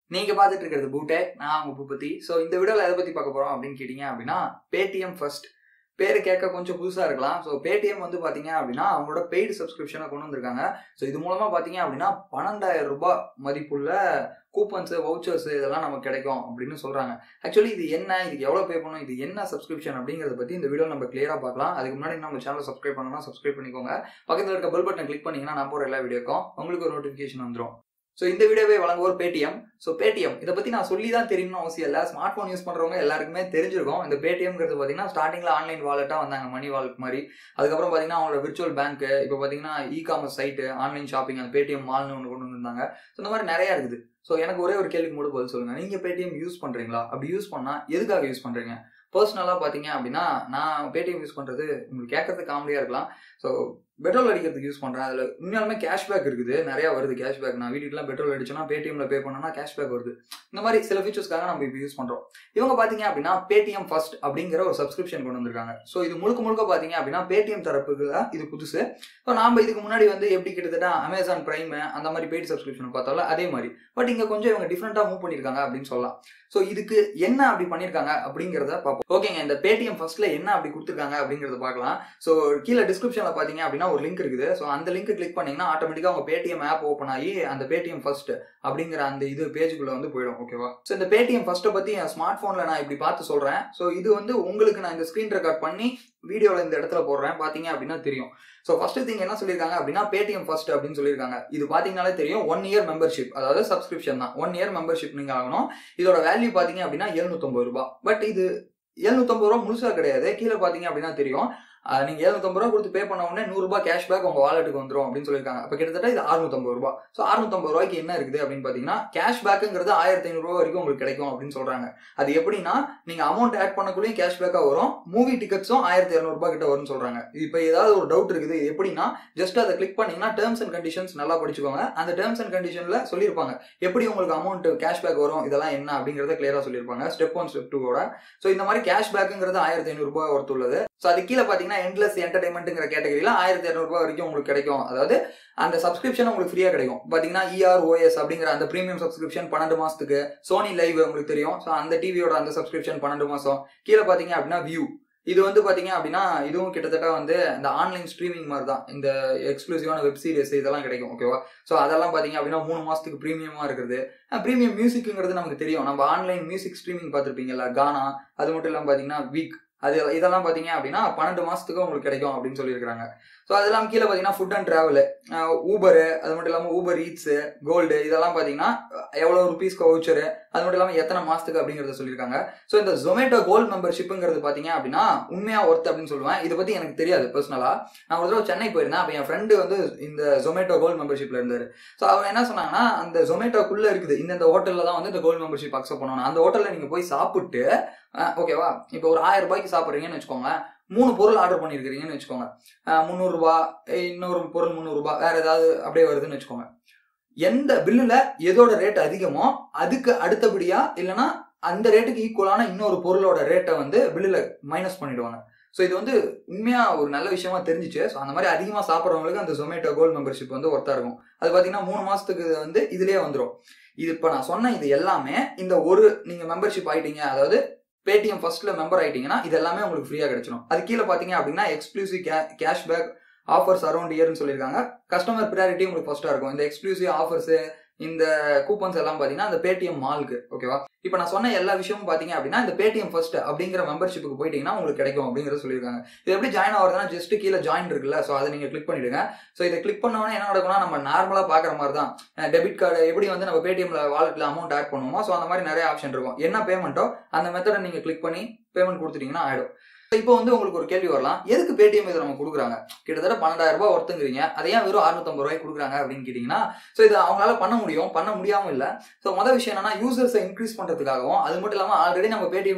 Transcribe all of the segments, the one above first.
நீங்க பாத்துட்டு இருக்கிறது பூட்டே, நான் உங்க பூபதி. ஸோ இந்த வீடியோல எதை பத்தி பார்க்க போறோம் அப்படின்னு கேட்டீங்க அப்படின்னா, பேடிஎம் ஃபர்ஸ்ட். பேரு கேட்க கொஞ்சம் புதுசா இருக்கலாம். ஸோ பேடிஎம் வந்து பாத்தீங்க அப்படின்னா அவங்களோட பெய்டு சப்ஸ்கிரிப்ஷனை கொண்டு வந்திருக்காங்க. ஸோ இது மூலமா பாத்தீங்க அப்படின்னா 12,000 ரூபாய் மதிப்புள்ள கூப்பன்ஸ், வவுச்சர்ஸ் இதெல்லாம் நமக்கு கிடைக்கும் அப்படின்னு சொல்றாங்க. ஆக்சுவலி இது என்ன, இதுக்கு எவ்வளவு பே பண்ணணும், இது என்ன சப்ஸ்கிரிப்ஷன் அப்படிங்கறத பத்தி இந்த வீடியோ நம்ம கிளியரா பார்க்கலாம். அதுக்கு முன்னாடி நம்ம சேனல் சப்ஸ்கிரைப் பண்ணணும்னா சப்ஸ்கிரைப் பண்ணிக்கோங்க. பக்கத்துல இருக்க பெல் பட்டனை கிளிக் பண்ணீங்கன்னா நான் போற எல்லா வீடியோக்கும் உங்களுக்கு ஒரு நோட்டிபிகேஷன் வந்துடும். ஸோ இந்த வீடியோவே வழங்குவோர் பேடிஎம். ஸோ பேடிஎம் இதை பத்தி நான் சொல்லி தான் தெரியணும்னு அவசியம் இல்லை. ஸ்மார்ட் போன் யூஸ் பண்றவங்க எல்லாருக்குமே தெரிஞ்சிருக்கும். இந்த பேடிஎம்ங்கிறது பாத்தீங்கன்னா ஸ்டார்டிங்ல ஆன்லைன் வாலெட்டா வந்தாங்க, மணி வாலெட் மாதிரி. அதுக்கப்புறம் பாத்தீங்கன்னா அவங்களோட விர்ச்சுவல் பேங்க், இப்போ பாத்தீங்கன்னா இ-காமர்ஸ் சைட்டு, ஆன்லைன் ஷாப்பிங், அந்த பேடிஎம் மால்னு ஒன்று கொண்டு வந்திருந்தாங்க. ஸோ இந்த மாதிரி நிறைய இருக்குது. ஸோ எனக்கு ஒரே ஒரு கேள்விக்கு மட்டும் பதில் சொல்லுங்க, நீங்க பேடிஎம் யூஸ் பண்றீங்களா? அப்படி யூஸ் பண்ணா எதுக்காக யூஸ் பண்றீங்க? பர்சனலா பாத்தீங்க அப்படின்னா நான் பேடிஎம் யூஸ் பண்றது உங்களுக்கு கேட்கறதுக்கு காமெடியா இருக்கலாம். ஸோ பெட்ரோல் அடிக்கிறதுக்கு யூஸ் பண்றேன். அதுல உண்மையாலுமே கேஷ்பேக் இருக்குது, நிறைய வருது கேஷ்பேக். நான் வீட்டுக்குலாம் பெட்ரோல் அடிச்சோன்னா பேடிஎம்ல பே பண்ணோம்னா கேஷ்பேக் வருது. இந்த மாதிரி சில ஃபீச்சர்ஸ்க்காக நம்ம இப்போ யூஸ் பண்றோம். இவங்க பாத்தீங்க அப்படின்னா பேடிஎம் ஃபர்ஸ்ட் அப்படிங்கிற ஒரு சப்ஸ்கிரிப்ஷன் கொண்டு வந்திருக்காங்க. ஸோ இது முழுக்க பாத்தீங்க அப்படின்னா பேடிஎம் தரப்புக்கு தான் இது புதுசு. ஸோ நாம இதுக்கு முன்னாடி வந்து எப்படி கிட்டத்தட்ட அமேசான் பிரைம் அந்த மாதிரி பெய்டு சப்ஸ்கிரிப்ஷன் பார்த்தாலும் அதே மாதிரி, பட் இங்க கொஞ்சம் இவங்க டிஃப்ரெண்டா மூவ் பண்ணிருக்காங்க அப்படின்னு சொல்லலாம். ஸோ இதுக்கு என்ன அப்படி பண்ணிருக்காங்க அப்படிங்கறத பார்ப்போம். ஓகேங்க, இந்த பேடிஎம் ஃபர்ஸ்ட்ல என்ன அப்படி கொடுத்துருக்காங்க அப்படிங்கறத பார்க்கலாம். ஸோ கீழே டிஸ்கிரிப்ஷன்ல பாத்தீங்க அப்படின்னா ஒரு லிங்க் இருக்குது. ஸோ அந்த லிங்க் கிளிக் பண்ணீங்கன்னா ஆட்டோமேட்டிக்கா உங்க பேடிஎம் ஆப் ஓப்பன் ஆகி அந்த பேடிஎம் ஃபர்ஸ்ட் அப்படிங்கிற அந்த இது பேஜுக்குள்ள வந்து போயிடும். ஓகேவா? ஸோ இந்த பேடிஎம் ஃபர்ஸ்ட்டை பத்தி என் ஸ்மார்ட் போன்ல நான் இப்படி பார்த்து சொல்றேன். ஸோ இது வந்து உங்களுக்கு நான் இந்த ஸ்கிரீன் ரெக்கார்ட் பண்ணி வீடியோல இந்த இடத்துல போடுறேன், பாத்தீங்க அப்படின்னா தெரியும். ஸோ ஃபர்ஸ்ட் திங் என்ன சொல்லியிருக்காங்க அப்படின்னா பேடிஎம் ஃபர்ஸ்ட் அப்படின்னு சொல்லியிருக்காங்க. இது பாத்தீங்கன்னாலே தெரியும், 1 இயர் மெம்பர்ஷிப், அதாவது சப்ஸ்கிரிப்ஷன் தான். 1 இயர் மெம்பர்ஷிப் நீங்க ஆகணும். இதோட வேல்யூ பாத்தீங்க அப்படின்னா 750 ரூபாய். பட் இது 750 ரூபாய் முழுசா கிடையாது. கீழே பாத்தீங்க அப்படின்னா தெரியும், நீங்க 750 ரூபாய் கொடுத்து பே பண்ண உடனே 100 ரூபாய் கேஷ்பேக் உங்க வாலெட்டுக்கு வந்துடும் அப்படின்னு சொல்லியிருக்காங்க. அப்ப கிட்டத்தட்ட இது 650 ரூபாய். ஸோ 650 ரூபாய்க்கு என்ன இருக்குது அப்படின்னு பாத்தீங்கன்னா கேஷ்பேக்குங்கிறது 1500 ரூபாய் வரைக்கும் உங்களுக்கு கிடைக்கும் அப்படின்னு சொல்றாங்க. அது எப்படின்னா நீங்க அமௌண்ட் ஆட் பண்ணக்குள்ளேயும் கேஷ்பேக்கா வரும், மூவி டிக்கெட்ஸும் 1200 ரூபாய் கிட்ட வரும்னு சொல்றாங்க. இப்ப ஏதாவது ஒரு டவுட் இருக்குது, எப்படின்னா ஜஸ்ட் அதை கிளிக் பண்ணீங்கன்னா டேர்ம்ஸ் அண்ட் கண்டிஷன்ஸ் நல்லா படிச்சுக்கோங்க. அந்த டேர்ம்ஸ் அண்ட் கண்டிஷன்ல சொல்லியிருப்பாங்க எப்படி உங்களுக்கு அமௌண்ட் கேஷ்பேக் வரும், இதெல்லாம் என்ன அப்படிங்கறத கிளியரா சொல்லியிருப்பாங்க ஸ்டெப் 1 ஸ்டெப் 2 ஓட. ஸோ இந்த மாதிரி கேஷ்பேக்குங்கிறது 1500 ரூபாய் ஒர்த்து உள்ளது. ஸோ அது கீழே பாத்தீங்கன்னா எண்ட்லெஸ் என்டர்டைன்மெண்ட்ங்கிற கேட்டகரியில 1200 ரூபாய் வரைக்கும் உங்களுக்கு கிடைக்கும். அதாவது அந்த சப்ஸ்கிரிப்ஷன் உங்களுக்கு ஃப்ரீயா கிடைக்கும். பாத்தீங்கன்னா EROS அப்படிங்கிற அந்த பிரீமியம் சப்ஸ்கிரிப்ஷன் 12 மாசத்துக்கு. சோனி லைவ் உங்களுக்கு தெரியும், ஸோ அந்த டிவியோட அந்த சப்ஸ்கிரிப்ஷன் 12 மாசம். கீழே பாத்தீங்க அப்படின்னா வியூ, இது வந்து பாத்தீங்க அப்படின்னா இதுவும் கிட்டத்தட்ட வந்து இந்த ஆன்லைன் ஸ்ட்ரீமிங் மாதிரி தான். இந்த எக்ஸ்க்ளூசிவான வெப் சீரிஸ் இதெல்லாம் கிடைக்கும். ஓகேவா? ஸோ அதெல்லாம் பாத்தீங்க அப்படின்னா 3 மாசத்துக்கு பிரீமியமா இருக்குது. பிரீமியம் மியூசிக்ங்கிறது நமக்கு தெரியும், நம்ம ஆன்லைன் மியூசிக் ஸ்ட்ரீமிங் பார்த்திருப்பீங்கல்ல, கானா. அது மட்டும் இல்லாம பாத்தீங்கன்னா வீக், அது இதெல்லாம் பாத்தீங்க அப்படின்னா 12 மாசத்துக்கு உங்களுக்கு கிடைக்கும் அப்படின்னு சொல்லியிருக்காங்க. ஸோ அதெல்லாம் கீழே பாத்தீங்கன்னா ஃபுட் அண்ட் டிராவல், ஊபர், அது மட்டும் இல்லாம ஊபர் ஈட்ஸ், கோல்டு, இதெல்லாம் பாத்தீங்கன்னா எவ்வளவு ருபீஸ்க்கு வவுச்சர், அது மட்டும் இல்லாம எத்தனை மாசத்துக்கு அப்படிங்கறத சொல்லியிருக்காங்க. ஸோ இந்த ஜொமேட்டோ கோல்டு மெம்பர்ஷிப்ங்கிறது பாத்தீங்க அப்படின்னா உண்மையா ஒர்த் அப்படின்னு சொல்லுவேன். இதை பத்தி எனக்கு தெரியாது பர்சனலா. நான் ஒரு தடவை சென்னை போயிருந்தேன். அப்ப என் ஃப்ரெண்டு வந்து இந்த ஜொமேட்டோ கோல்டு மெம்பர்ஷிப்ல இருந்தாரு. ஸோ அவங்க என்ன சொன்னாங்கன்னா அந்த ஜொமேட்டோக்குள்ள இருக்குது இந்த ஹோட்டல்ல தான் வந்து இந்த கோல்டு மெம்பர்ஷிப் அக்செப்ட் பண்ணணும். அந்த ஹோட்டல்ல நீங்க போய் சாப்பிட்டு, ஓகேவா, இப்போ ஒரு 1000 ரூபாய்க்கு சாப்பிடுறீங்கன்னு வச்சுக்கோங்க, 3 பொருள் ஆர்டர் பண்ணிருக்கீங்கன்னு வச்சுக்கோங்க, 300 ரூபாய், இன்னொரு பொருள் 300 ரூபாய், வேற ஏதாவது அப்படியே வருதுன்னு வச்சுக்கோங்க. எந்த பில்லுல எதோட ரேட் அதிகமோ அதுக்கு அடுத்தபடியா இல்லைன்னா அந்த ரேட்டுக்கு ஈக்குவலான இன்னொரு பொருளோட ரேட்டை வந்து பில்லுல மைனஸ் பண்ணிடுவாங்க. ஸோ இது வந்து உண்மையா ஒரு நல்ல விஷயமா தெரிஞ்சிச்சு. ஸோ அந்த மாதிரி அதிகமா சாப்பிட்றவங்களுக்கு அந்த ஜொமேட்டோ கோல்டு மெம்பர்ஷிப் வந்து ஒர்த்தா இருக்கும். அது பாத்தீங்கன்னா 3 மாசத்துக்கு வந்து இதுலயே வந்துடும். இது இப்ப நான் சொன்ன இது எல்லாமே இந்த ஒரு நீங்க மெம்பர்ஷிப் ஆயிட்டீங்க, அதாவது பேடிஎம் ஃபர்ஸ்ட்ல மெம்பர் ஆயிட்டீங்கன்னா இது எல்லாமே உங்களுக்கு ஃப்ரீயா கிடைச்சிடும். அது கீழே பாத்தீங்க அப்படின்னா எக்ஸ்க்ளூசிவ் கேஷ்பேக் ஆஃபர்ஸ் அரௌண்ட் இயர்னு சொல்லியிருக்காங்க. கஸ்டமர் ப்ரியாரிட்டி உங்களுக்கு ஃபர்ஸ்டா இருக்கும். இந்த எக்ஸ்க்ளூசிவ் ஆஃபர்ஸ், இந்த கூப்பன்ஸ் எல்லாம் பாத்தீங்கன்னா அந்த பேடிஎம் மால்க்கு. ஓகேவா? இப்ப நான் சொன்ன எல்லா விஷயமும் பாத்தீங்க அப்படின்னா இந்த பேடிஎம் ஃபர்ஸ்ட் அப்படிங்கிற மெம்பர்ஷிப்புக்கு போயிட்டீங்கன்னா உங்களுக்கு கிடைக்கும் அப்படிங்கறத சொல்லியிருக்காங்க. இது எப்படி ஜாயின் ஆகுறதுன்னா ஜஸ்ட் கீழே ஜாயின் இருக்குல்ல, சோ அதை நீங்க கிளிக் பண்ணிடுங்க. சோ இதை கிளிக் பண்ணோன்னா என்ன நடக்கும்னா நம்ம நார்மலா பாக்குற மாதிரி தான் டெபிட் கார்டு எப்படி வந்து நம்ம பேடிஎம்ல வாலெட்ல அமௌண்ட் ஆட் பண்ணுவோமோ, சோ அந்த மாதிரி நிறைய ஆப்ஷன் இருக்கும். என்ன பேமெண்ட்டோ அந்த மெத்தடை நீங்க கிளிக் பண்ணி பேமெண்ட் கொடுத்துட்டீங்கன்னா ஆயிடும். இப்போ வந்து உங்களுக்கு ஒரு கேள்வி வரலாம், எதுக்கு பேடிஎம் இதை நம்ம கொடுக்குறாங்க? கிட்டத்தட்ட 12,000 ரூபாய் ஒருத்தங்கிறீங்க, அதை ஏன் வெறும் 650 ரூபாய் கொடுக்குறாங்க அப்படின்னு கேட்டீங்கன்னா, ஸோ இது அவங்களால பண்ண முடியாம இல்லை. ஸோ மொதல் விஷயம் என்னன்னா யூசர்ஸை இன்க்ரீஸ் பண்றதுக்காகவும், அது மட்டும் இல்லாம ஆல்ரெடி நம்ம பேடிஎம்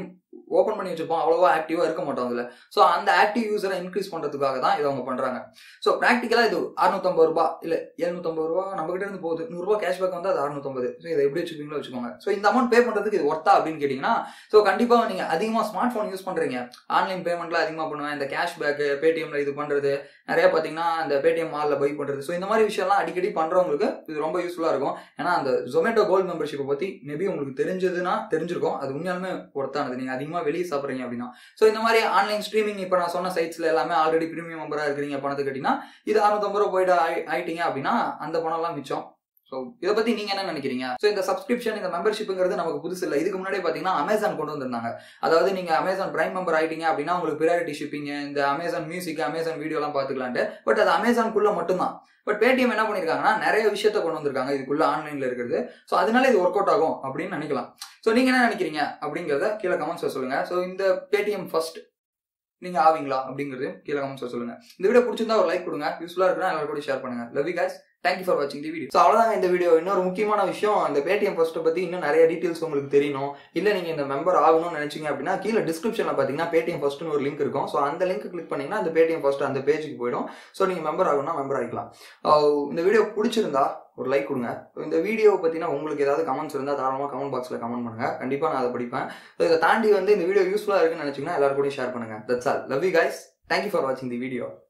ஓப்பன் பண்ணி வச்சிருப்போம், அவ்வளோவா ஆக்டிவாக இருக்க மாட்டோம் அதில். ஸோ அந்த ஆக்டிவ் யூஸரை இன்க்ரீஸ் பண்ணுறதுக்காக தான் இதை அவங்க பண்ணுறாங்க. ஸோ ப்ராக்டிக்கலாக இது 650 ரூபா இல்லை 750 ரூபா நம்ம கிட்ட இருந்து போகுது, 100 ரூபா கேஷ்பேக் வந்து அது 650. ஸோ இதை எப்படி வச்சுக்கீங்களோ வச்சுக்கோங்க. ஸோ இந்த அமௌண்ட் பே பண்ணுறதுக்கு இது ஒர்த்தா அப்படின்னு கேட்டிங்கன்னா, ஸோ கண்டிப்பாக நீங்கள் அதிகமாக ஸ்மார்ட் ஃபோன் யூஸ் பண்ணுறீங்க, ஆன்லைன் பேமெண்ட்லாம் அதிகமாக பண்ணுவேன், இந்த கேஷ்பேக் பேடிஎம்ல இது பண்ணுறது, நிறைய பார்த்தீங்கன்னா இந்த பேடிஎம் மாலில் பை பண்ணுறது, ஸோ இந்த மாதிரி விஷயம்லாம் அடிக்கடி பண்ணுறவங்களுக்கு இது ரொம்ப யூஸ்ஃபுல்லாக இருக்கும். ஏன்னா அந்த ஜொமேட்டோ கோல்டு மெம்பர்ஷிப்பை பற்றி மேபி உங்களுக்கு தெரிஞ்சிருக்கும், அது உண்மையாலுமே ஒர்த்தானது. நீங்கள் அதிகமாக வெளியே சாப்பிட்றீங்க அப்படின்னா. ஸோ இந்த மாதிரி ஆன்லைன் ஸ்ட்ரீமிங் இப்போ நான் சொன்ன சைட்ஸில் எல்லாமே ஆல்ரெடி ப்ரீமியம் மெம்பராக இருக்கிறீங்க, பணத்தை கட்டினா இது 650 ரூபா போயிட்டு ஆயிட்டீங்க அப்படின்னா அந்த பணம்லாம் மிச்சம். ஸோ இதை பற்றி நீங்கள் என்ன நினைக்கிறீங்க? ஸோ இந்த சப்ஸ்கிரிப்ஷன், இந்த மெம்பர்ஷிப்புங்கிறது நமக்கு புதுசு இல்லை. இதுக்கு முன்னாடி பார்த்தீங்கன்னா அமேசான் கொண்டு வந்திருந்தாங்க. அதாவது நீங்கள் அமேசான் பிரைம் மெம்பர் ஆகிட்டீங்க அப்படின்னா உங்களுக்கு ப்ரையாரிட்டி ஷிப்பிங், இந்த அமேசான் மியூசிக், அமேசான் வீடியோலாம் பார்த்துக்கலான்ட்டு. பட் அது அமேசானுக்குள்ளே மட்டும்தான். பட் பேடிஎம் என்ன பண்ணியிருக்காங்கன்னா நிறைய விஷயத்த கொண்டு வந்திருக்காங்க இதுக்குள்ள ஆன்லைனில் இருக்கிறது. ஸோ அதனால இது ஒர்க் அவுட் ஆகும் அப்படின்னு நினைக்கலாம். ஸோ நீங்கள் என்ன நினைக்கிறீங்க அப்படிங்கிறத கீழே கமெண்ட்ஸில் சொல்லுங்கள். ஸோ இந்த பேடிஎம் ஃபர்ஸ்ட் நீங்கள் ஆவீங்களா அப்படிங்கிறது கீழே கமெண்ட்ஸில் சொல்லுங்கள். இந்த வீடியோ பிடிச்சிருந்தா ஒரு லைக் கொடுங்க, யூஸ்ஃபுல்லாக இருக்குன்னா எல்லாரும் கூட ஷேர் பண்ணுங்கள். Love you guys, thank you for வாட்சிங் தி வீடியோ. ஸோ அவ்வளோதாங்க இந்த வீடியோ. இன்னொரு முக்கியமான விஷயம், இந்த பேடிஎம் ஃபர்ஸ்ட்டை பற்றி இன்னும் நிறைய டீட்டெயில்ஸ் உங்களுக்கு தெரியணும், இல்லை நீங்கள் இந்த மெம்பர் ஆகணும்னு நினைச்சிங்க அப்படின்னா கீழே டிஸ்கிரிப்ஷனில் பார்த்தீங்கன்னா பேடிஎம் ஃபர்ஸ்ட்னு ஒரு லிங்க் இருக்கும். ஸோ அந்த லிங்க் கிளிக் பண்ணிங்கன்னா அந்த பேடிஎம் ஃபர்ஸ்ட் அந்த பேஜுக்கு போயிடும். ஸோ நீங்கள் மெம்பர் ஆகணும்னா மெம்பர் ஆகிக்கலாம். இந்த வீடியோ பிடிச்சிருந்தா ஒரு லைக் கொடுங்க. இந்த வீடியோவை பற்றினா உங்களுக்கு ஏதாவது கமெண்ட்ஸ் இருந்தால் தாராளமாக கமெண்ட் பாக்ஸில் கமெண்ட் பண்ணுங்கள், கண்டிப்பாக நான் அதை படிப்பேன். ஸோ இதை தாண்டி வந்து இந்த வீடியோ யூஸ்ஃபுல்லாக இருக்குன்னு நினச்சிங்கன்னா எல்லாரும் கூட ஷேர் பண்ணுங்கள். That's all. Love you guys, thank you for வாட்சிங் தி வீடியோ.